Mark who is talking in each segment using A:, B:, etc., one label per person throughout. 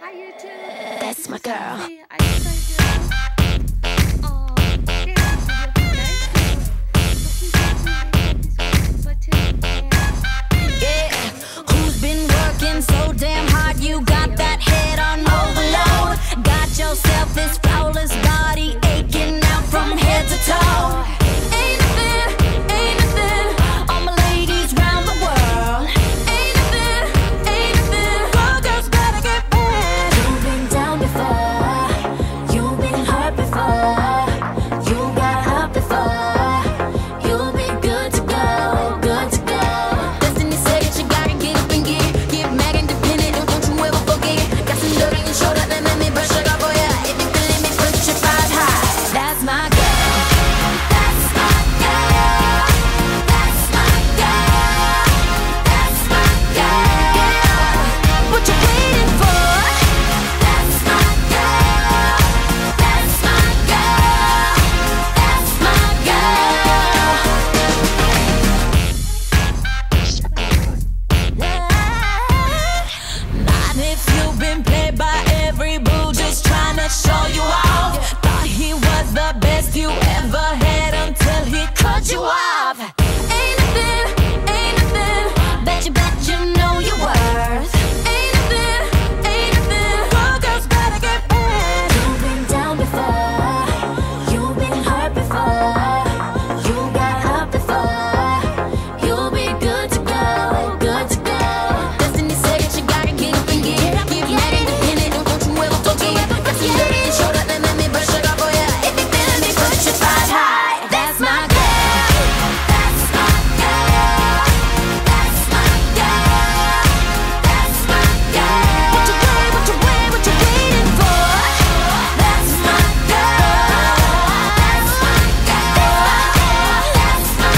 A: Hi YouTube.
B: That's my girl.
A: I decided
B: Yeah, who's been working so damn hard? You got that head on overload. Got yourself this flawless body aching out from head to toe. Ain't nothing, all my ladies round the world. Ain't nothing, all girls better get back. You've been down before, you've been hurt before, you got up before. You'll be good to go, good to go. Destiny said that you gotta get up and get mad independent, don't you ever forget. Got some dirt on your shoulder, then let me brush it off for ya. If you feeling me, put your five high. That's my girl. That's my girl. That's my girl. That's my girl. What you waiting for? That's my girl. That's my girl. That's my girl. Not if you've been played by every boo, just trying to show you off. Thought he was the best you ever had until he cut you off. Ain't nothing, bet you know your worth. Ain't nothing, all girls better get back. You've been down before, you've been hurt before, you got up before. You'll be good to go, good to go. Destiny said that you gotta get up and get mad independent, don't you ever forget. Got some dirt on your shoulder, then let me brush it off for ya. If you feeling me, put your five high. That's my girl. That's my girl. That's my girl. That's my girl. What you waiting for? That's my girl. That's my girl. That's my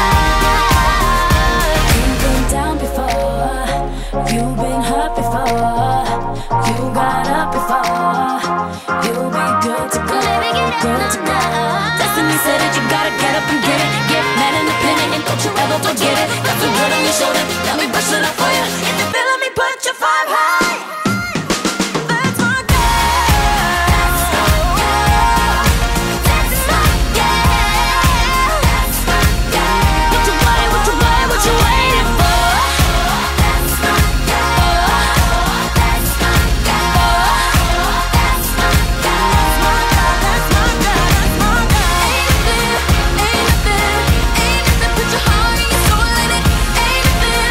B: girl. You've been down before, you've been hurt before, you got up before. You'll be good to go, good to go. Destiny said that you gotta get up and get mad independent, and don't you ever forget it. Got some dirt on your shoulder, let me brush it off for you. If you feeling me, put your five high. That's my girl. That's my girl. That's my girl. That's my girl. What you waiting for? That's my girl. That's my girl. That's my girl. That's my girl. That's my girl. Ain't nothing, put your heart and your soul in it. Ain't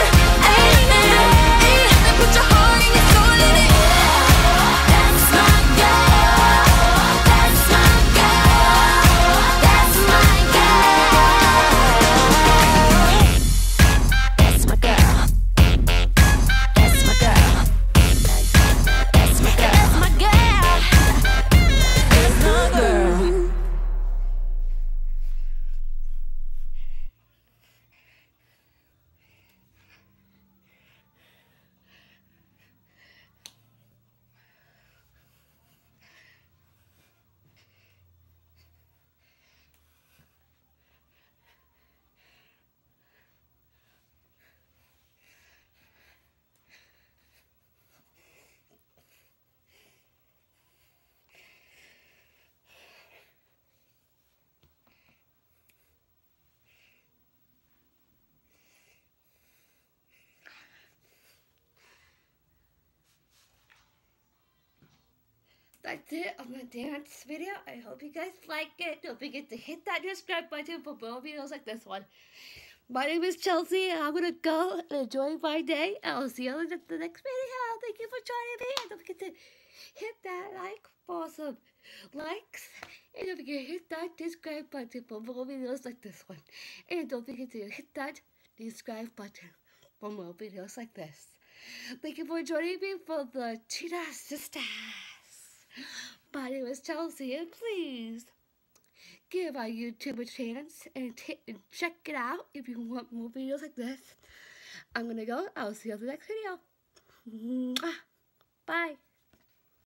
B: nothing, put your heart and your soul in it. That's my girl. That's my girl. That's my girl. That's my girl. That's my girl. That's my girl. That's my girl. That's my girl.
A: That's it on the dance video. I hope you guys like it. Don't forget to hit that subscribe button for more videos like this one. My name is Chelsea, and I'm gonna go and enjoy my day. I'll see you in the next video. Thank you for joining me. And don't forget to hit that like for some likes. And don't forget to hit that subscribe button for more videos like this one. And don't forget to hit that subscribe button for more videos like this. Thank you for joining me for the Cheetah Sisters. My name is Chelsea, and please give our YouTube a chance and check it out if you want more videos like this. I'm gonna go. I'll see you on the next video. Bye.